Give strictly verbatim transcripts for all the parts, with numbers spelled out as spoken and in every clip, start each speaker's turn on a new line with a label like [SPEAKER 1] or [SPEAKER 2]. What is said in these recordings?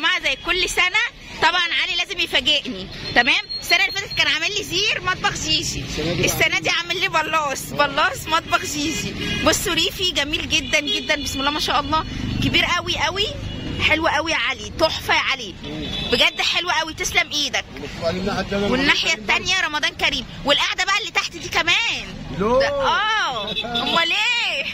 [SPEAKER 1] جماعه زي كل سنه طبعا علي لازم يفاجئني. تمام. السنه اللي فاتت كان عامل لي زير مطبخ جيجي، السنه دي عامل لي بلاص بلاص مطبخ جيجي. بصوا ريفي جميل جدا جدا بسم الله ما شاء الله، كبير قوي قوي، حلو قوي يا علي، تحفه يا علي بجد، حلو قوي، تسلم ايدك. والناحيه الثانيه رمضان كريم. والقعده بقى اللي تحت دي كمان اه امال ايه؟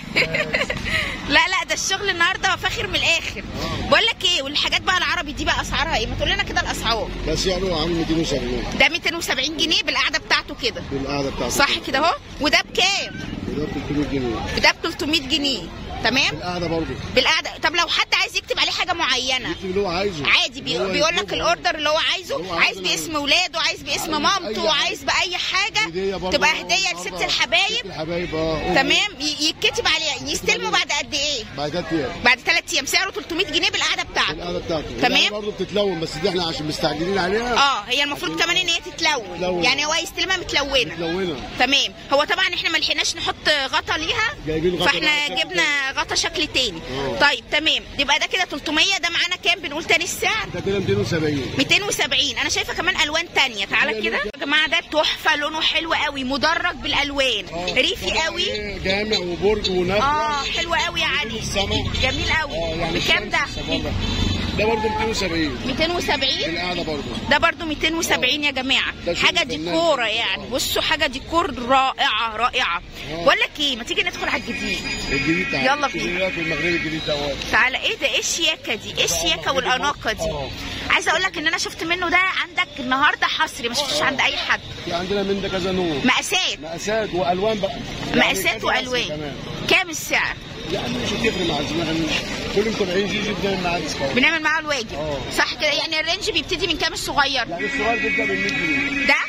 [SPEAKER 1] لا لا ده الشغل النهارده فاخر من الاخر. بقول لك ايه، والحاجات بقى العربي دي بقى اسعارها ايه؟ ما تقول لنا كده الاسعار.
[SPEAKER 2] ده سعره عامل مئتين وسبعين.
[SPEAKER 1] ده مئتين وسبعين جنيه بالقعده بتاعته كده.
[SPEAKER 2] بالقعده بتاعته
[SPEAKER 1] صح كده اهو. وده بكام؟
[SPEAKER 2] وده ب ثلاثمية جنيه.
[SPEAKER 1] ده ب ثلاثمية جنيه. تمام.
[SPEAKER 2] بالقعده برضه.
[SPEAKER 1] بالقعده. طب لو حد عايز يكتب عليه حاجه معينه
[SPEAKER 2] يكتب اللي هو عايزه
[SPEAKER 1] عادي، بي... بيقول لك الاوردر اللي هو عايزه، هو عايز باسم اولاده، عايز باسم مامته، عايز باي حاجه تبقى هديه لست الحبايب.
[SPEAKER 2] الحبايب اه
[SPEAKER 1] تمام. يتكتب عليه. يستلموا بعد قد ايه؟
[SPEAKER 2] بعد ثلاث ايام.
[SPEAKER 1] بعد ثلاث ايام. سعره ثلاثمية جنيه بالقعده بتاعته.
[SPEAKER 2] بالقعده بتاعته.
[SPEAKER 1] تمام.
[SPEAKER 2] برضه بتتلون، بس دي احنا عشان مستعجلين عليها.
[SPEAKER 1] اه هي المفروض كمان ان هي تتلون. تلون. يعني هو يستلمها متلونه.
[SPEAKER 2] متلونه.
[SPEAKER 1] تمام. هو طبعا احنا ما لحقناش نحط غطا ليها،
[SPEAKER 2] جايبين غطا،
[SPEAKER 1] فاحنا جبنا غطا شكل تاني. أوه. طيب تمام. يبقى ده كده ثلاثمية. ده معانا كام؟ بنقول تاني السعر.
[SPEAKER 2] ده كده مئتين وسبعين.
[SPEAKER 1] مئتين وسبعين. انا شايفه كمان الوان تانية. تعالى كده يا جماعه، ده تحفه، لونه حلو قوي، مدرج بالالوان. أوه. ريفي قوي،
[SPEAKER 2] جامع وبرج ونخله.
[SPEAKER 1] اه حلو قوي يا علي، جميل قوي. يعني بكام ده؟
[SPEAKER 2] ده برضه مئتين وسبعين.
[SPEAKER 1] مئتين وسبعين
[SPEAKER 2] بالقعده برضه.
[SPEAKER 1] ده برضه مئتين وسبعين يا جماعه. حاجه ديكوره يعني. بصوا حاجه ديكور رائعه رائعه. بقول لك ايه، ما تيجي ندخل على الجديد.
[SPEAKER 2] الجديد تعالى.
[SPEAKER 1] يلا بينا.
[SPEAKER 2] في المغرب الجديد دوت.
[SPEAKER 1] تعالى. ايه ده؟ ايه الشياكه دي؟ ايه الشياكه والاناقه دي؟ عايزه اقول لك ان انا شفت منه ده عندك النهارده حصري، ما شفتوش عند اي حد.
[SPEAKER 2] في عندنا من ده كذا نوع.
[SPEAKER 1] مقاسات.
[SPEAKER 2] مقاسات والوان بقى.
[SPEAKER 1] مقاسات والوان. كام السعر؟
[SPEAKER 2] يعني مش هتفرق مع الزبائن، كل متابعين جيجي بنعمل معاه ديسكاونت.
[SPEAKER 1] بنعمل معاه الواجب. أوه. صح كده. يعني الرينج بيبتدي من كام الصغير؟
[SPEAKER 2] يعني الصغير بيبدا ب مئة جنيه.
[SPEAKER 1] ده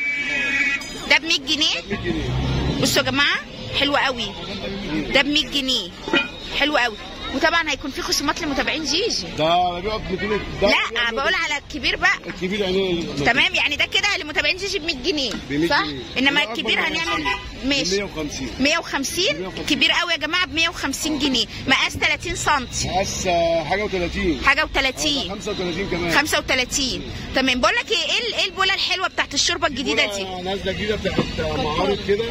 [SPEAKER 1] ده ب مئة جنيه.
[SPEAKER 2] ب مئة جنيه.
[SPEAKER 1] بصوا يا جماعه حلو قوي، ده ب مئة جنيه، حلو قوي. وطبعا هيكون في خصومات لمتابعين جيجي.
[SPEAKER 2] ده بيقف مئتين.
[SPEAKER 1] لا بقول على الكبير بقى.
[SPEAKER 2] الكبير يعني
[SPEAKER 1] تمام. يعني ده كده لمتابعين جيجي ب مئة جنيه صح؟ انما الكبير هنعمل ماشي
[SPEAKER 2] مئة وخمسين.
[SPEAKER 1] مئة وخمسين. كبير قوي يا جماعه ب مئة وخمسين جنيه. مقاس ثلاثين سم.
[SPEAKER 2] مقاس حاجه و30.
[SPEAKER 1] حاجه و30.
[SPEAKER 2] خمسة وثلاثين كمان.
[SPEAKER 1] خمسة وثلاثين. تمام. بقول لك ايه، ايه البوله الحلوه بتاعت الشوربه الجديده دي؟
[SPEAKER 2] نازله جديده بتاعت معارض كده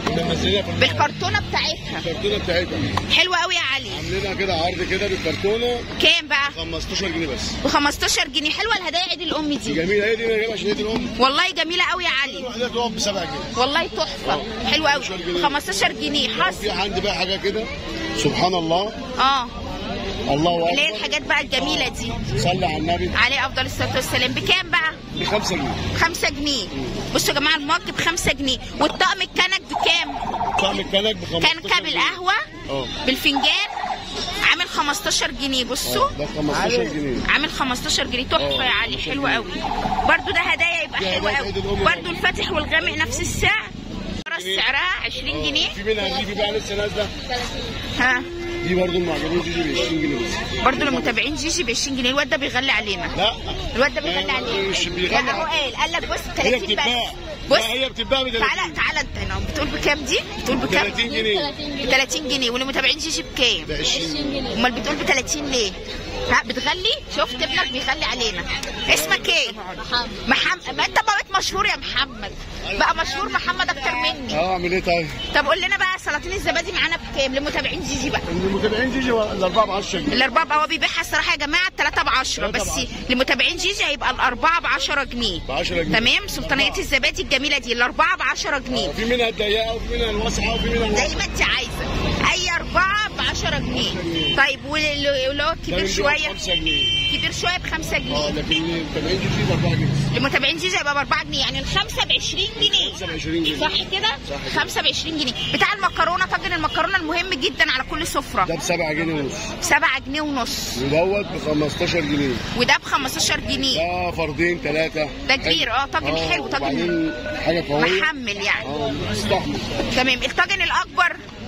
[SPEAKER 1] بالكرتونه بتاعتها.
[SPEAKER 2] الكرتونه بتاعتها
[SPEAKER 1] حلوه قوي يا علي.
[SPEAKER 2] عاملينها كده عرض كده بالكرتونه.
[SPEAKER 1] كام بقى؟
[SPEAKER 2] خمستاشر جنيه بس.
[SPEAKER 1] ب خمستاشر جنيه. حلوه الهدايا عيد الام دي.
[SPEAKER 2] جميله. هي دي انا جايبها عشان عيد الام.
[SPEAKER 1] والله جميله قوي يا علي.
[SPEAKER 2] الوحده تقف ب سبعة جنيه.
[SPEAKER 1] والله تحفه. حلوه قوي. خمستاشر جنيه حصر.
[SPEAKER 2] في عندي بقى حاجه كده سبحان الله.
[SPEAKER 1] اه
[SPEAKER 2] الله اكبر.
[SPEAKER 1] اللي هي الحاجات بقى الجميله دي.
[SPEAKER 2] صلي على النبي
[SPEAKER 1] عليه افضل الصلاه والسلام. بكام بقى؟
[SPEAKER 2] ب خمسة جنيه.
[SPEAKER 1] خمسة جنيه. بصوا يا جماعه المج ب خمسة جنيه. والطقم الكنك بكام؟
[SPEAKER 2] طقم الكنك ب خمستاشر جنيه.
[SPEAKER 1] كنكه بالقهوه اه بالفنجان عامل خمستاشر جنيه. بصوا
[SPEAKER 2] ده خمستاشر جنيه.
[SPEAKER 1] عامل خمستاشر جنيه. تحفه يا علي، حلو قوي. برده ده هدايا يبقى حلو قوي. برده الفاتح والغامق نفس السعر. سعرها عشرين جنيه.
[SPEAKER 2] في منها دي بقى لسه نازله.
[SPEAKER 1] ها
[SPEAKER 2] دي برضه المعجبين جيجي ب عشرين جنيه بس.
[SPEAKER 1] برضه للمتابعين جيجي ب عشرين جنيه. الواد ده بيغلي علينا.
[SPEAKER 2] لا
[SPEAKER 1] الواد ده بيغلي علينا.
[SPEAKER 2] مش بيغلي.
[SPEAKER 1] يعني هو قال قال لك بص ب ثلاثين بس.
[SPEAKER 2] بص هي بتتباع ب ثلاثين.
[SPEAKER 1] تعالى تعالى انت هنا بتقول بكام دي؟ بتقول بكام؟
[SPEAKER 2] ثلاثين جنيه.
[SPEAKER 1] ب ثلاثين جنيه. والمتابعين جيجي بكام؟
[SPEAKER 2] ب عشرين جنيه.
[SPEAKER 1] امال بتقول ب ثلاثين ليه؟ ها بتغلي؟ شفت ابنك بيغلي علينا. اسمك ايه؟ محمد. محمد. ما انت بقيت مشهور يا محمد. بقى مشهور محمد اكتر مني.
[SPEAKER 2] اه اعمل ايه طيب؟
[SPEAKER 1] طب قول لنا بقى سلاطين الزبادي معانا بكام لمتابعين جيجي بقى؟
[SPEAKER 2] لمتابعين جيجي الاربعه ب عشرة جنيه.
[SPEAKER 1] الاربعه هو بيبيعها الصراحه يا جماعه الثلاثه ب عشرة بس. لمتابعين جيجي هيبقى الاربعه ب عشرة جنيه.
[SPEAKER 2] ب عشرة جنيه.
[SPEAKER 1] تمام. سلطانيه الزبادي الجميله دي الاربعه ب عشرة جنيه.
[SPEAKER 2] في منها الضيقه وفي منها الواسعه وفي منها
[SPEAKER 1] زي ما انت عايزه. اي اربعه ب عشرة جنيه. طيب واللي هو كبير شويه؟
[SPEAKER 2] خمسة جنيه.
[SPEAKER 1] كبير شويه ب خمسة جنيه.
[SPEAKER 2] اه لكن لمتابعين جيجي ب أربعة جنيه.
[SPEAKER 1] لمتابعين جيجي هيبقى ب أربعة جنيه. يعني الخمسه ب عشرين جنيه.
[SPEAKER 2] خمسة ب عشرين جنيه.
[SPEAKER 1] صح كده؟ خمسة ب عشرين جنيه. بتاع المكرونه طاجن المكرونه المهم جدا على كل سفره.
[SPEAKER 2] ده ب سبعة جنيه ونص.
[SPEAKER 1] سبعة جنيه ونص.
[SPEAKER 2] ودوت ب خمستاشر جنيه.
[SPEAKER 1] وده ب خمستاشر جنيه.
[SPEAKER 2] ده فردين ثلاثه.
[SPEAKER 1] ده كبير اه طاجن آه حلو. طاجن
[SPEAKER 2] حاجه قويه
[SPEAKER 1] محمل يعني.
[SPEAKER 2] اه مستحمل.
[SPEAKER 1] تمام. الطاجن الاكبر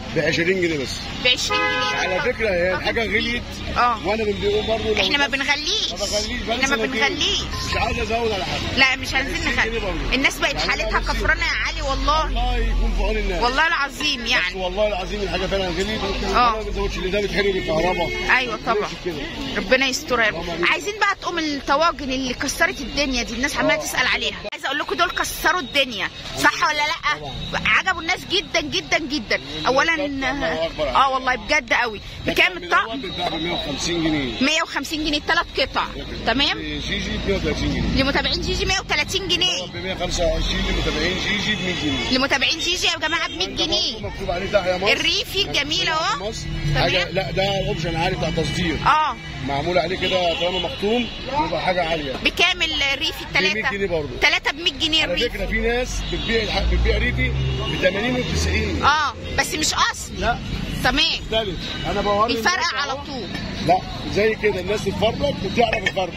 [SPEAKER 2] ب عشرين جنيه بس.
[SPEAKER 1] ب عشرين جنيه
[SPEAKER 2] على فكره هي الحاجه غليت
[SPEAKER 1] اه
[SPEAKER 2] وانا بنبيعه برضه.
[SPEAKER 1] احنا ما بنغليش،
[SPEAKER 2] ما بغليش
[SPEAKER 1] احنا ما بنغليش.
[SPEAKER 2] مش عايز ازود على حاجه.
[SPEAKER 1] لا مش عايزين نغلي. الناس بقت حالتها كفرانه يا علي والله.
[SPEAKER 2] الله يكون في عون الناس.
[SPEAKER 1] والله العظيم يعني.
[SPEAKER 2] والله العظيم الحاجه فعلا غليت.
[SPEAKER 1] اه
[SPEAKER 2] ما بنزودش اللي ده بيتحرق بالكهرباء.
[SPEAKER 1] ايوه طبعا. ربنا يستر يا رب. عايزين بقى تقوم الطواجن اللي كسرت الدنيا دي، الناس عماله تسال عليها. عايزه اقول لكم دول كسروا الدنيا، صح ولا لا؟ عجبوا الناس جدا جدا جدا. اولا اه والله بجد قوي. بكام الطقم؟
[SPEAKER 2] بيتباع ب مية وخمسين جنيه.
[SPEAKER 1] مية وخمسين جنيه الثلاث قطع. تمام.
[SPEAKER 2] جيجي ب مية وتلاتين جنيه.
[SPEAKER 1] لمتابعين جيجي مية وتلاتين جنيه.
[SPEAKER 2] ب مية وخمسة وعشرين لمتابعين جيجي ب مية جنيه.
[SPEAKER 1] لمتابعين جيجي يا جماعه ب مية جنيه.
[SPEAKER 2] مكتوب عليه تحيا مصر.
[SPEAKER 1] الريفي الجميل اهو.
[SPEAKER 2] حاجه لا ده اوبشن عالي بتاع تصدير.
[SPEAKER 1] اه
[SPEAKER 2] معمول عليه كده طالما مختوم يبقى حاجه عاليه.
[SPEAKER 1] بكام الريفي الثلاثه؟
[SPEAKER 2] ب مية جنيه برضه.
[SPEAKER 1] ثلاثه ب مية جنيه الريفي.
[SPEAKER 2] على فكره في ناس بتبيع بتبيع ريفي ب ثمانين و تسعين.
[SPEAKER 1] اه بس مش اصلي.
[SPEAKER 2] لا
[SPEAKER 1] تمام.
[SPEAKER 2] مختلف. انا بوري
[SPEAKER 1] الفرق على طول.
[SPEAKER 2] لا زي كده الناس تتفرج وتعرف الفرق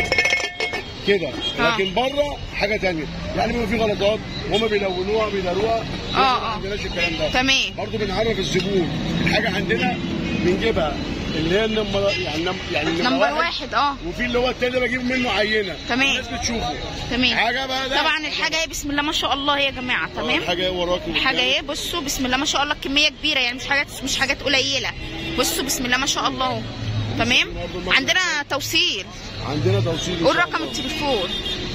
[SPEAKER 2] كده. لكن بره حاجه ثانيه، يعني بيبقى في غلطات وهم بيلونوها بيداروها.
[SPEAKER 1] اه اه ما
[SPEAKER 2] عندناش الكلام ده.
[SPEAKER 1] تمام.
[SPEAKER 2] برضه بنعرف الزبون الحاجه عندنا بنجيبها اللي هي النمبر يعني يعني
[SPEAKER 1] نمبر واحد اه
[SPEAKER 2] وفي اللي هو التاني بجيب منه عينه.
[SPEAKER 1] تمام.
[SPEAKER 2] الناس بتشوفه.
[SPEAKER 1] تمام.
[SPEAKER 2] حاجه بقى ده
[SPEAKER 1] طبعا الحاجه ايه بسم الله ما شاء الله يا جماعه. تمام.
[SPEAKER 2] الحاجه ايه وراكم؟
[SPEAKER 1] الحاجه ايه بصوا بسم الله ما شاء الله كميه كبيره يعني مش حاجات مش حاجات قليله. بصوا بسم الله ما شاء الله. تمام. عندنا توصيل.
[SPEAKER 2] عندنا توصيل.
[SPEAKER 1] قول رقم التليفون.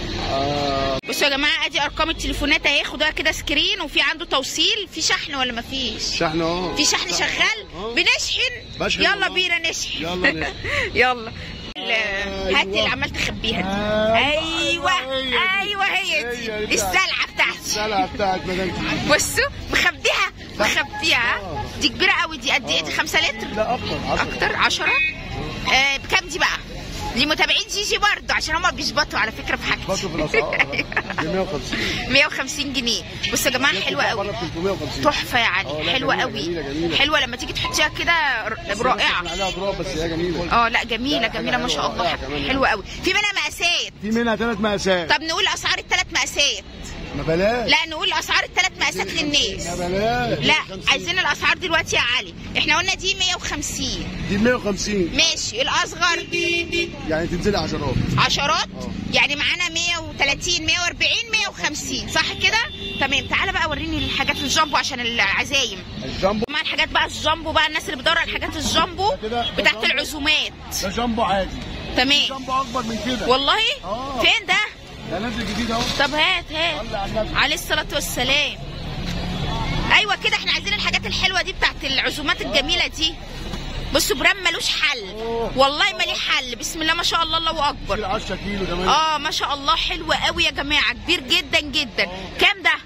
[SPEAKER 1] آه. بصوا يا جماعه ادي ارقام التليفونات اهي، خدوها كده سكرين. وفي عنده توصيل. في شحن ولا ما فيش؟
[SPEAKER 2] شحن اه.
[SPEAKER 1] في شحن شغال.
[SPEAKER 2] أوه.
[SPEAKER 1] بنشحن.
[SPEAKER 2] بشحن
[SPEAKER 1] يلا
[SPEAKER 2] والله.
[SPEAKER 1] بينا نشحن.
[SPEAKER 2] يلا نشحن.
[SPEAKER 1] يلا هات اللي عمال تخبيها دي. ايوه ايوه هي دي السلعه بتاعتي.
[SPEAKER 2] السلعه بتاعت مدام.
[SPEAKER 1] بصوا مخبيها مخبيها. دي كبيره قوي. دي قد ايه؟ دي خمسة لتر؟
[SPEAKER 2] لا اكتر.
[SPEAKER 1] اكتر عشرة. آه بكام دي بقى؟ لمتابعين جيجي برضه عشان هم بيشبطوا على فكره في حاجتي.
[SPEAKER 2] بيشبطوا في الاسعار. ب مية وخمسين.
[SPEAKER 1] مية وخمسين جنيه. بصوا يا جماعه حلوه قوي. تحفه يا علي. حلوه قوي. حلوه لما تيجي تحطيها كده رائعه.
[SPEAKER 2] عليها تراب بس هي جميله.
[SPEAKER 1] اه لا جميله جميله ما شاء الله. حلوه قوي. في منها مقاسات.
[SPEAKER 2] في منها ثلاث مقاسات.
[SPEAKER 1] طب نقول اسعار الثلاث مقاسات.
[SPEAKER 2] ما بلاش.
[SPEAKER 1] لا نقول اسعار الثلاث مقاسات للناس.
[SPEAKER 2] ما بلاش.
[SPEAKER 1] لا عايزين الاسعار دلوقتي يا علي. احنا قلنا دي مية وخمسين.
[SPEAKER 2] دي مية وخمسين.
[SPEAKER 1] ماشي. الاصغر
[SPEAKER 2] يعني تنزلي عشرات.
[SPEAKER 1] عشرات. أوه. يعني معانا مية وتلاتين مية واربعين مية وخمسين صح كده؟ تمام. تعالى بقى وريني الحاجات الجامبو عشان العزايم.
[SPEAKER 2] الجامبو
[SPEAKER 1] مع الحاجات بقى الجامبو بقى الناس اللي بتدور على الحاجات الجامبو بتاعت العزومات.
[SPEAKER 2] ده جامبو عادي.
[SPEAKER 1] تمام.
[SPEAKER 2] جامبو اكبر من كده
[SPEAKER 1] والله.
[SPEAKER 2] أوه.
[SPEAKER 1] فين ده؟
[SPEAKER 2] ده نازل جديد اهو.
[SPEAKER 1] طب هات هات عليه الصلاة والسلام. ايوه كده احنا عايزين الحاجات الحلوه دي بتاعت العزومات الجميله دي. بصوا برام ملوش حل. والله ما ليه حل. بسم الله ما شاء الله الله اكبر.
[SPEAKER 2] عشرة كيلو كمان.
[SPEAKER 1] اه ما شاء الله حلوه قوي يا جماعه. كبير جدا جدا. كام ده؟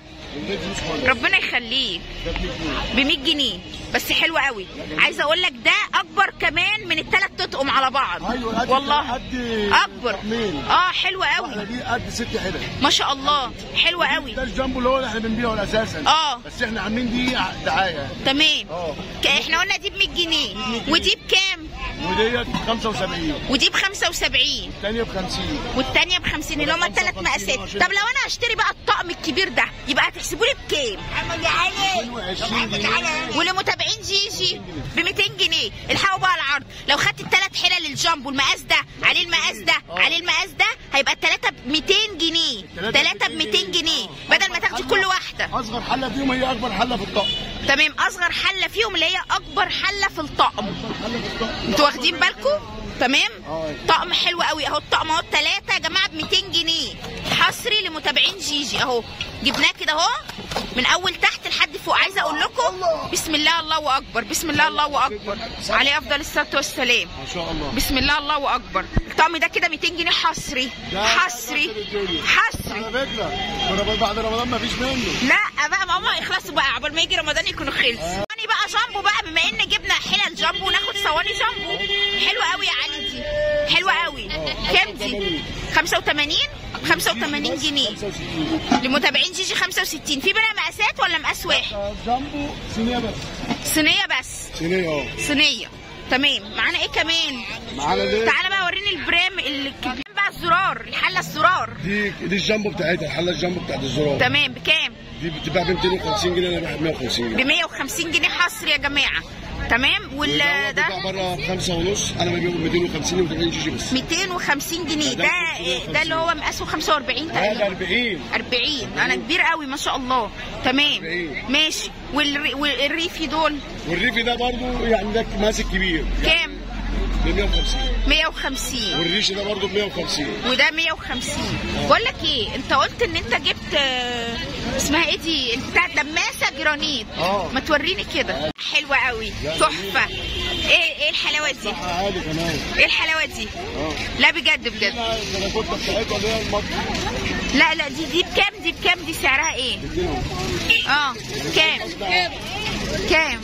[SPEAKER 1] ربنا يخليه. ب مية جنيه بس حلوه قوي. عايزه اقول لك ده اكبر كمان من الثلاث تطقم على بعض.
[SPEAKER 2] ايوه
[SPEAKER 1] والله اكبر. اه حلوه قوي.
[SPEAKER 2] دي قد ست حتت
[SPEAKER 1] ما شاء الله حلوه قوي.
[SPEAKER 2] ده الجامبو اللي هو اللي احنا بنبيعه اساسا.
[SPEAKER 1] اه
[SPEAKER 2] بس احنا عاملين دي دعايه.
[SPEAKER 1] تمام.
[SPEAKER 2] اه
[SPEAKER 1] احنا قلنا دي ب مية جنيه. ودي بكام؟
[SPEAKER 2] وديت خمسة وسبعين.
[SPEAKER 1] ودي ب خمسة وسبعين.
[SPEAKER 2] الثانيه ب خمسين.
[SPEAKER 1] والثانيه ب خمسين اللي هم الثلاث مقاسات. طب لو انا هشتري بقى الطقم الكبير ده يبقى هتحسبوا لي بكام؟ ولمتابعين جيجي ب ميتين جنيه. الحقوا بقى العرض. لو خدت الثلاث حلل الجامبو المقاس ده عليه المقاس ده عليه المقاس ده هيبقى الثلاثه ب ميتين جنيه. ثلاثه ب ميتين جنيه بدل ما تاخدي كل واحده.
[SPEAKER 2] اصغر حله فيهم هي اكبر حله في الطقم.
[SPEAKER 1] تمام. اصغر حله فيهم اللي هي اكبر حله في الطقم. انتوا واخدين بالكم؟ تمام. طقم حلو قوي اهو. الطقم اهو الثلاثه يا جماعه ب ميتين جنيه حصري لمتابعين جيجي اهو. جبناه كده اهو من اول تحت لحد فوق. عايزه اقول لكم بسم الله الله اكبر. بسم الله الله اكبر عليه افضل الصلاه والسلام.
[SPEAKER 2] ما شاء الله.
[SPEAKER 1] بسم الله الله اكبر. الطقم ده كده ميتين جنيه حصري حصري حصري.
[SPEAKER 2] على فكره بعد رمضان ما فيش منه.
[SPEAKER 1] لا بقى ماما يخلصوا بقى عقبال ما يجي رمضان يكونوا خلصوا. صواني بقى جامبو بقى بما ان جبنا حلل جامبو ناخد صواني جامبو. حلوه قوي يا علي دي. حلوه قوي. كام دي؟ خمسة وتمانين. خمسة وتمانين جنيه. لمتابعين جيجي خمسة وستين. في منها مقاسات ولا مقاس واحد؟
[SPEAKER 2] جامبو صينيه بس.
[SPEAKER 1] صينيه بس.
[SPEAKER 2] صينيه اه.
[SPEAKER 1] صينيه. تمام. معانا ايه كمان؟
[SPEAKER 2] معانا دي.
[SPEAKER 1] تعالى بقى وريني البرام الكبير بقى الزرار الحله الزرار.
[SPEAKER 2] دي دي الجامبو بتاعتها الحله الجامبو بتاعت الزرار.
[SPEAKER 1] تمام. بكام؟
[SPEAKER 2] دي بتتباع ب مئتين وخمسين جنيه، انا ببيعها ب مئة وخمسين جنيه.
[SPEAKER 1] ب مئة وخمسين جنيه حصر يا جماعه. تمام. وال ده
[SPEAKER 2] بتاع بره بخمسة ونص، انا بجيبه ب مئتين وخمسين وتمانين جي جي بس.
[SPEAKER 1] مئتين وخمسين جنيه. ده ده اللي هو مقاسه خمسة وأربعين تقريبا.
[SPEAKER 2] هذا أربعين.
[SPEAKER 1] أربعين. انا كبير قوي ما شاء الله. تمام.
[SPEAKER 2] أربعين.
[SPEAKER 1] ماشي. والري... والريفي دول
[SPEAKER 2] والريفي ده برضه يعني ده ماسك كبير.
[SPEAKER 1] كام؟
[SPEAKER 2] ب مئة وخمسين.
[SPEAKER 1] مئة وخمسين.
[SPEAKER 2] والريش ده برضه ب مئة وخمسين.
[SPEAKER 1] وده مئة وخمسين. بقول لك ايه، انت قلت ان انت جبت آه، اسمها ايه دي بتاع دماسه جرانيت.
[SPEAKER 2] اه
[SPEAKER 1] ما توريني كده. حلوه قوي تحفه. ايه ايه الحلاوه دي؟
[SPEAKER 2] عادي كمان.
[SPEAKER 1] ايه الحلاوه دي؟
[SPEAKER 2] اه
[SPEAKER 1] لا بجد بجد.
[SPEAKER 2] انا كنت بتاعتها اللي هي المطر.
[SPEAKER 1] لا لا دي دي بكام؟ دي بكام؟ دي سعرها ايه؟ اه كام؟ كام؟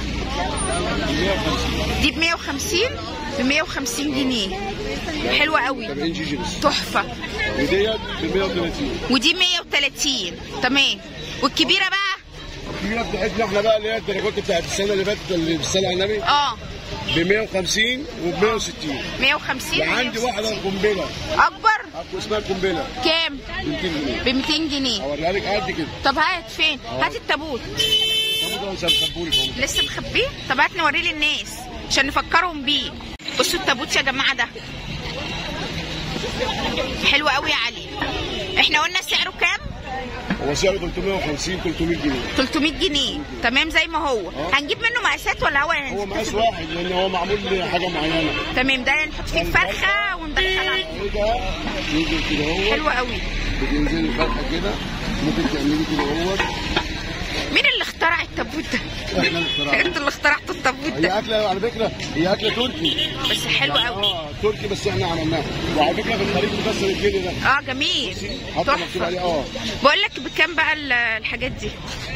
[SPEAKER 1] دي ب مئة وخمسين. ب مئة وخمسين جنيه. حلوه قوي.
[SPEAKER 2] سبعين جي جي بس.
[SPEAKER 1] تحفه.
[SPEAKER 2] وديت ب مئة وثلاثين.
[SPEAKER 1] ودي مئة وثلاثين. تمام. والكبيره بقى؟
[SPEAKER 2] الكبيره بتاعتنا احنا بقى اللي هي الدرجات بتاعت السنه اللي فاتت اللي بالصلاه على النبي.
[SPEAKER 1] اه
[SPEAKER 2] ب مئة وخمسين وب مئة وستين.
[SPEAKER 1] مئة وخمسين.
[SPEAKER 2] وعندي واحده قنبله
[SPEAKER 1] اكبر.
[SPEAKER 2] اسمها قنبله.
[SPEAKER 1] كام؟
[SPEAKER 2] ب مئتين جنيه.
[SPEAKER 1] ب مئتين جنيه.
[SPEAKER 2] اوريها لك قد كده.
[SPEAKER 1] طب هات فين؟ هات التابوت.
[SPEAKER 2] التابوت ده مخبولك اهو.
[SPEAKER 1] لسه مخبيه؟ طب هات نوريه للناس عشان نفكرهم بيه. بصوا التابوت يا جماعه ده حلو قوي يا علي. احنا قلنا سعره كام؟
[SPEAKER 2] هو سعره ثلاثمئة وخمسين ثلاثمئة جنيه.
[SPEAKER 1] ثلاثمئة جنيه. تمام زي ما هو.
[SPEAKER 2] أه.
[SPEAKER 1] هنجيب منه مقاسات ولا هو
[SPEAKER 2] هو مقاس واحد لان هو معمول لحاجه معينه.
[SPEAKER 1] تمام. ده نحط فيه الفرخه وندخلها.
[SPEAKER 2] ايه ده؟ ينزل كده اهو.
[SPEAKER 1] حلو قوي.
[SPEAKER 2] بتنزلي الفرخه كده، ممكن تعملي كده اهو.
[SPEAKER 1] مين اللي اخترع التابوت ده؟
[SPEAKER 2] احنا اللي اخترعناه.
[SPEAKER 1] انت اللي اخترعت التابوت
[SPEAKER 2] هي
[SPEAKER 1] ده.
[SPEAKER 2] اكله على فكره، هي اكله تركي
[SPEAKER 1] بس حلو قوي.
[SPEAKER 2] اه تركي بس احنا عملناها. وعلى فكره في الخليج بيكسر الجنيه ده.
[SPEAKER 1] اه جميل.
[SPEAKER 2] حتى مكتوب عليه
[SPEAKER 1] تحفه.
[SPEAKER 2] اه.
[SPEAKER 1] بقول لك بكام بقى ال- الحاجات دي؟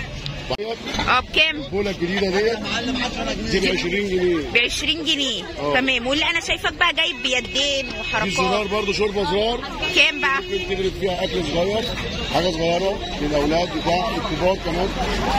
[SPEAKER 1] اه بكام؟
[SPEAKER 2] البوله الجديده ديت دي ب عشرين جنيه.
[SPEAKER 1] ب عشرين جنيه.
[SPEAKER 2] أوه.
[SPEAKER 1] تمام. واللي انا شايفك بقى جايب بيدين
[SPEAKER 2] في
[SPEAKER 1] وحركات.
[SPEAKER 2] زرار برضه شوربه زرار.
[SPEAKER 1] كام بقى؟
[SPEAKER 2] ممكن تجرب فيها اكل صغير، حاجه صغيره للاولاد بتاع الكبار كمان.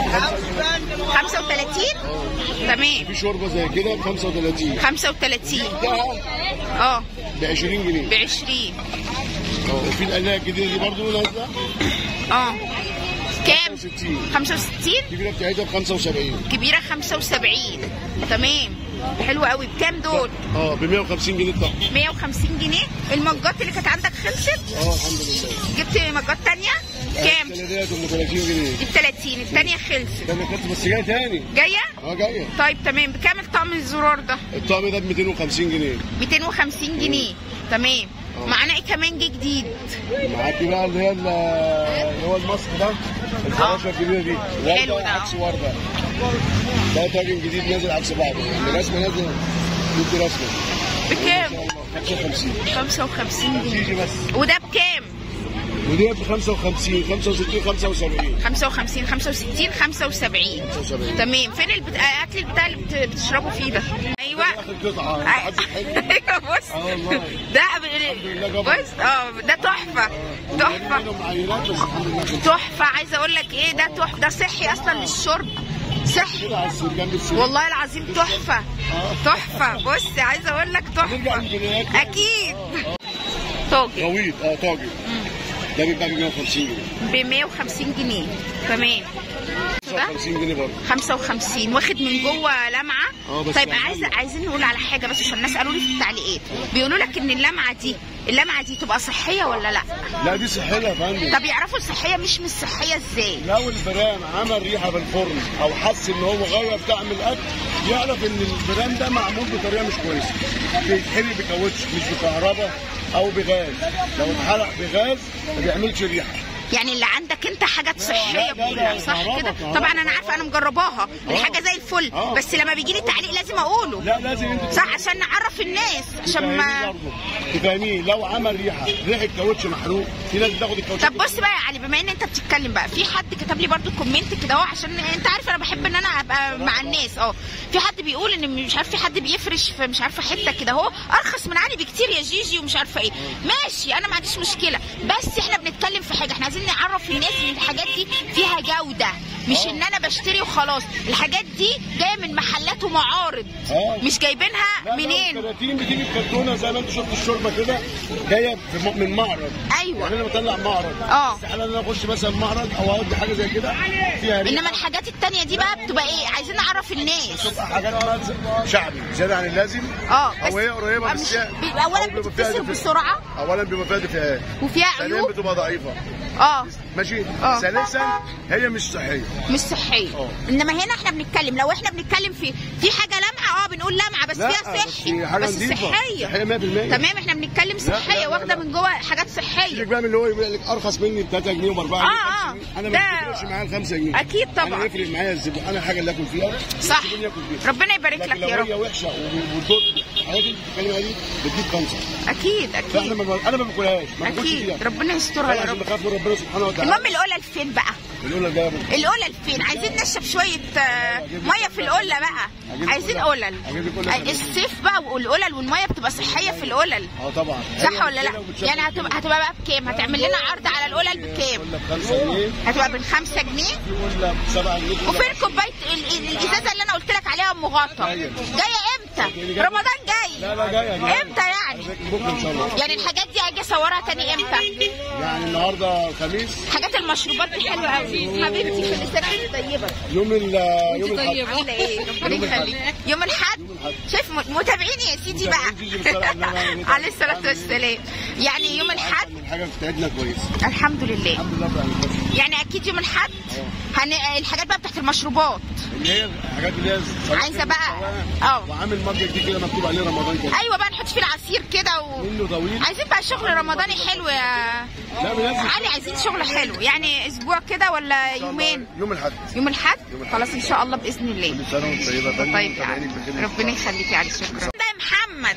[SPEAKER 1] خمسة وثلاثين. تمام.
[SPEAKER 2] في شوربه زي كده ب خمسة وثلاثين.
[SPEAKER 1] خمسة وثلاثين.
[SPEAKER 2] بتاعها
[SPEAKER 1] اه
[SPEAKER 2] ب عشرين جنيه.
[SPEAKER 1] ب عشرين.
[SPEAKER 2] اه وفي القلايه الجديده دي برضه نازله
[SPEAKER 1] اه كام؟
[SPEAKER 2] خمسة وستين.
[SPEAKER 1] خمسة وستين.
[SPEAKER 2] الكبيره بتاعتها ب خمسة وسبعين.
[SPEAKER 1] كبيرة خمسة وسبعين. تمام. حلو قوي. بكام دول؟
[SPEAKER 2] اه ب مئة وخمسين جنيه الطقم.
[SPEAKER 1] مئة وخمسين جنيه. المجات اللي كانت عندك خلصت؟
[SPEAKER 2] اه الحمد لله.
[SPEAKER 1] جبت مجات تانية؟ كام؟
[SPEAKER 2] الثلاثيات ام ثلاثين جنيه.
[SPEAKER 1] دي ب ثلاثين. التانية خلصت.
[SPEAKER 2] ده انا كنت بس جايه تاني.
[SPEAKER 1] جايه؟
[SPEAKER 2] اه جايه.
[SPEAKER 1] طيب تمام. بكام الطقم الزرار ده؟
[SPEAKER 2] الطقم ده ب مئتين وخمسين جنيه.
[SPEAKER 1] مئتين وخمسين جنيه. تمام.
[SPEAKER 2] اه.
[SPEAKER 1] معانا ايه كمان جه جديد؟
[SPEAKER 2] معاكي بقى اللي هي اللي هو الماسك ده الفراشه الكبيره دي.
[SPEAKER 1] حلو
[SPEAKER 2] ورده
[SPEAKER 1] ده.
[SPEAKER 2] عكس ورده. ده طاجن جديد نازل عكس بعضه، يعني رسمه نازله دي رسمه.
[SPEAKER 1] بكام؟
[SPEAKER 2] خمسة وخمسين.
[SPEAKER 1] خمسة وخمسين
[SPEAKER 2] جي
[SPEAKER 1] جنيه.
[SPEAKER 2] جي بس.
[SPEAKER 1] وده بكام؟
[SPEAKER 2] ودي ب خمسة وخمسين خمسة وستين خمسة وسبعين.
[SPEAKER 1] خمسة وخمسين خمسة وستين خمسة وسبعين.
[SPEAKER 2] خمسة وسبعين.
[SPEAKER 1] تمام. فين البتاع اكل البتاع اللي بت- بتشربوا فيه ده؟ ايوه.
[SPEAKER 2] اخر قطعه حد حلو.
[SPEAKER 1] ايوه بص.
[SPEAKER 2] اه والله.
[SPEAKER 1] ده
[SPEAKER 2] لله
[SPEAKER 1] ب-
[SPEAKER 2] جبر.
[SPEAKER 1] بص اه ده تحفه. تحفه.
[SPEAKER 2] منهم عينات بس الحمد لله.
[SPEAKER 1] تحفه. عايزه اقول لك ايه ده تحفه. ده صحي اصلا للشرب. صحي
[SPEAKER 2] كده على السر- جنب السرير.
[SPEAKER 1] والله العظيم. تحفه. تحفه. بص عايزه اقول لك
[SPEAKER 2] نرجع
[SPEAKER 1] تحفه.
[SPEAKER 2] للبنيات.
[SPEAKER 1] اكيد. طاجن
[SPEAKER 2] غويط اه طاجن. ده بيتباع ب مئة وخمسين جنيه.
[SPEAKER 1] ب مئة وخمسين جنيه. تمام. ده
[SPEAKER 2] خمسة وخمسين جنيه برضه.
[SPEAKER 1] خمسة وخمسين. واخد من جوه لمعه.
[SPEAKER 2] اه بس
[SPEAKER 1] طيب
[SPEAKER 2] يعني
[SPEAKER 1] عايزه عايزين نقول على حاجه بس عشان الناس قالوا لي في التعليقات بيقولوا لك ان اللمعه دي اللمعه دي تبقى صحيه ولا لا؟
[SPEAKER 2] لا دي صحيه يا فندم.
[SPEAKER 1] طب يعرفوا الصحيه مش مش صحيه ازاي؟
[SPEAKER 2] لو البرام عمل ريحه بالفرن او حس ان هو غير طعم الاكل يعرف ان البرام ده معمول بطريقه مش كويسه. بيتحرق بكاوتش مش بكهرباء او بغاز. لو اتحرق بغاز ما بيعملش ريحه.
[SPEAKER 1] يعني اللي عندك انت حاجات صحيه
[SPEAKER 2] لا، لا،
[SPEAKER 1] كلها
[SPEAKER 2] لا،
[SPEAKER 1] صح
[SPEAKER 2] كهربا،
[SPEAKER 1] كده؟
[SPEAKER 2] كهربا.
[SPEAKER 1] طبعا انا عارفه انا مجرباها
[SPEAKER 2] اه.
[SPEAKER 1] الحاجه زي الفل.
[SPEAKER 2] اه.
[SPEAKER 1] بس لما بيجي لي تعليق لازم اقوله.
[SPEAKER 2] لا لازم انت
[SPEAKER 1] صح عشان نعرف الناس عشان ما.
[SPEAKER 2] تفهميه لو عمل ريحه ريحه كاوتش محروق في ناس بتاخد الكاوتش.
[SPEAKER 1] طب بص بقى يا علي بما ان انت بتتكلم بقى في حد كتب لي برضو كومنت كده اهو عشان انت عارف انا بحب ان انا ابقى مع الناس. اه في حد بيقول ان مش عارف في حد بيفرش في مش عارفه حته كده اهو ارخص من علي بكتير يا جيجي ومش عارفه ايه. ماشي انا ما عنديش مشكله بس احنا بنتكلم في حاجه احنا عايزين عايزين نعرف الناس ان الحاجات دي فيها جوده، مش ان انا بشتري وخلاص. الحاجات دي جايه من محلات ومعارض،
[SPEAKER 2] آه.
[SPEAKER 1] مش جايبينها منين.
[SPEAKER 2] الكراتين بتيجي في كرتونه زي ما انت شفت الشوربه كده، جايه من معرض.
[SPEAKER 1] ايوه
[SPEAKER 2] يعني انا بطلع معرض،
[SPEAKER 1] اه
[SPEAKER 2] استحاله ان انا اخش مثلا معرض او اودي حاجه زي كده فيها ريحه.
[SPEAKER 1] انما الحاجات التانيه دي بقى بتبقى ايه؟ عايزين نعرف الناس.
[SPEAKER 2] بتبقى حاجات شعبي زياده عن اللازم،
[SPEAKER 1] اه
[SPEAKER 2] او هي قريبه من السعر.
[SPEAKER 1] اولا بتتكسر بسرعه،
[SPEAKER 2] اولا بيبقى فيها دفايات،
[SPEAKER 1] وفيها
[SPEAKER 2] ثانيا
[SPEAKER 1] عيوب،
[SPEAKER 2] بتبقى ضعيفه.
[SPEAKER 1] اه
[SPEAKER 2] ماشي.
[SPEAKER 1] اه
[SPEAKER 2] ثالثا هي مش صحيه،
[SPEAKER 1] مش صحيه.
[SPEAKER 2] اه
[SPEAKER 1] انما هنا احنا بنتكلم، لو احنا بنتكلم في في حاجه لمعه، اه بنقول لمعه بس فيها صحي،
[SPEAKER 2] حاجة
[SPEAKER 1] بس صحيه
[SPEAKER 2] صحيه مية بالمية.
[SPEAKER 1] تمام. احنا بنتكلم صحيه، واخده من جوه حاجات صحيه.
[SPEAKER 2] يجيك بقى من اللي هو يقول لك ارخص مني ب ثلاثة جنيه وب أربعة جنيه.
[SPEAKER 1] اه اه
[SPEAKER 2] انا
[SPEAKER 1] ده
[SPEAKER 2] ما بيفرقش معايا ال خمسة جنيه.
[SPEAKER 1] اكيد طبعا.
[SPEAKER 2] انا يفرق معايا الزبون، انا الحاجه اللي اكل فيها
[SPEAKER 1] صح.
[SPEAKER 2] ياكل فيها.
[SPEAKER 1] ربنا يبارك لك يا رب.
[SPEAKER 2] لو هي وحشه وبتضر الحاجات اللي بتتكلم عليها دي بتجيب خمسه.
[SPEAKER 1] اكيد اكيد.
[SPEAKER 2] فاحنا ما انا ما باكلهاش، ما باكلش فيها.
[SPEAKER 1] اكيد ربنا يسترها يا رب.
[SPEAKER 2] نخاف من ربنا سبحانه وتعالى.
[SPEAKER 1] المهم القلل فين بقى؟
[SPEAKER 2] القلل ده
[SPEAKER 1] القلل فين؟ عايزين نشرب شويه آه، ميه في القله بقى. عايزين قلل. الصيف بقى والقلل والميه بتبقى صحيه في القلل.
[SPEAKER 2] اه طبعا.
[SPEAKER 1] صح ولا لا؟ يعني هتبقى هتبقى بقى بكام؟ هتعمل لنا عرض على القلل بكام؟
[SPEAKER 2] قلة ب خمسة جنيه.
[SPEAKER 1] هتبقى ب خمسة جنيه.
[SPEAKER 2] في قلة ب سبعة جنيه.
[SPEAKER 1] وفين كوبايه الازازه اللي انا قلت لك عليها ام غطا؟ جايه امتى؟ رمضان جاي.
[SPEAKER 2] لا لا جايه جايه.
[SPEAKER 1] امتى يعني؟
[SPEAKER 2] بكره ان شاء الله.
[SPEAKER 1] يعني الحاجات دي اجي اصورها تاني امتى؟
[SPEAKER 2] يعني النهارده الخميس.
[SPEAKER 1] حاجات المشروبات دي حلوه قوي حبيبتي، في لسانك طيبه.
[SPEAKER 2] يوم ال يوم الاحد.
[SPEAKER 1] عامله ايه؟ ربنا يخليك. يوم الاحد. شايف متابعين يا سيدي بقى. عليه الصلاه والسلام. يعني يوم الاحد
[SPEAKER 2] الحاجه بتاعتنا كويسه
[SPEAKER 1] الحمد لله.
[SPEAKER 2] الحمد لله رب العالمين.
[SPEAKER 1] يعني اكيد يوم الاحد هن... الحاجات بقى بتاعت المشروبات
[SPEAKER 2] اللي هي الحاجات اللي هي
[SPEAKER 1] عايزه بقى اه
[SPEAKER 2] وعامل مج دي كده مكتوب عليه رمضان كده.
[SPEAKER 1] ايوه بقى نحط فيه العصير كده و...
[SPEAKER 2] منه طويل.
[SPEAKER 1] عايزين بقى شغل رمضاني حلو يا علي، عايزين شغل حلو يعني اسبوع كده ولا يومين؟
[SPEAKER 2] يوم الاحد.
[SPEAKER 1] يوم الاحد خلاص ان شاء الله باذن الله.
[SPEAKER 2] كل سنه وانت طيبه.
[SPEAKER 1] طيب يا علي ربنا يخليك يا علي. شكرا. ده يا محمد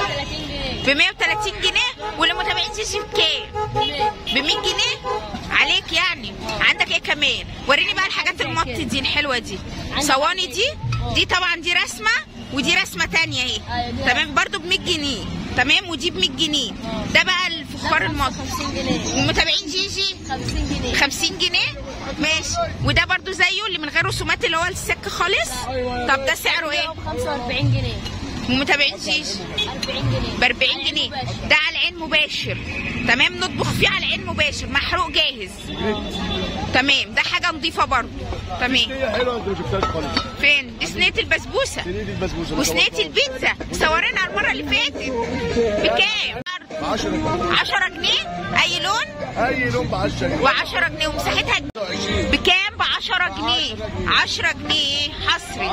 [SPEAKER 1] ب مية وتلاتين جنيه، واللي متابعين جيجي بكام؟ ب مية جنيه عليك يعني. عندك ايه كمان؟ وريني بقى الحاجات المط دي الحلوه دي. صواني دي دي طبعا دي رسمه ودي رسمه تانية اهي تمام برضو ب مية جنيه تمام، ودي ب مية جنيه. ده بقى الفخار المط. ومتابعين جيجي
[SPEAKER 3] خمسين جنيه.
[SPEAKER 1] خمسين جنيه ماشي. وده برضو زيه اللي من غير رسومات اللي هو السك خالص. طب ده سعره ايه؟
[SPEAKER 3] ب خمسة وأربعين جنيه.
[SPEAKER 1] ومتابعين جيجي
[SPEAKER 3] أربعين جنيه.
[SPEAKER 1] ب أربعين جنيه. ده على العين مباشر تمام، نطبخ فيه على العين مباشر محروق جاهز تمام. ده حاجه نظيفه برضو تمام.
[SPEAKER 2] هي حلوه انت ما شفتهاش خالص.
[SPEAKER 1] فين؟ دي صينيه البسبوسه.
[SPEAKER 2] صينيه البسبوسه
[SPEAKER 1] وصينيه البيتزا مصورينها المره اللي فاتت. بكام؟
[SPEAKER 2] ب عشرة جنيه.
[SPEAKER 1] عشرة جنيه اي لون؟
[SPEAKER 2] اي لون ب عشرة جنيه.
[SPEAKER 1] و10 جنيه. ومساحتها بكام؟ ب عشرة جنيه. عشرة جنيه حصري.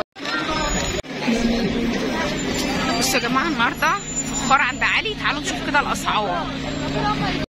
[SPEAKER 1] بصوا يا جماعه النهارده فخار عند علي، تعالوا نشوف كده الاسعار.